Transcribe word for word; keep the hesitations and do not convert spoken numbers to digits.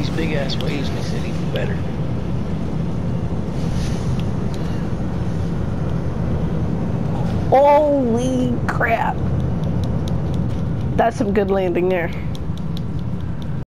these big ass waves makes it even better. Holy crap. That's some good landing there.